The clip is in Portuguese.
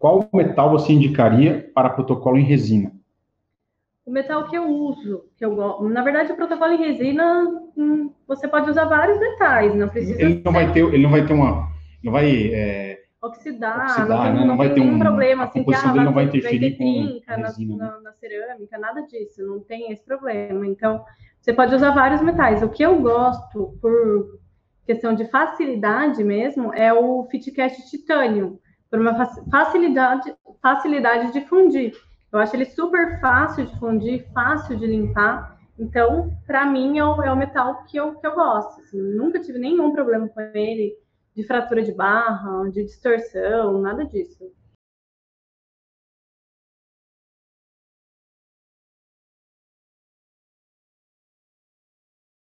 qual metal você indicaria para protocolo em resina? O metal que eu uso, que eu gosto. Na verdade, o protocolo em resina, você pode usar vários metais, não precisa Ele não vai ter, ele não vai ter uma, não vai oxidar, oxidar, né? Não não vai tem ter nenhum problema, a assim, que composição dele não vai vai ter interferir com a trinca resina, né? na cerâmica, nada disso, não tem esse problema. Então, você pode usar vários metais. O que eu gosto, por questão de facilidade mesmo, é o FitCast Titânio, por uma facilidade de fundir. Eu acho ele super fácil de fundir, fácil de limpar. Então, para mim, é o metal que eu gosto. Assim, nunca tive nenhum problema com ele, de fratura de barra, de distorção, nada disso.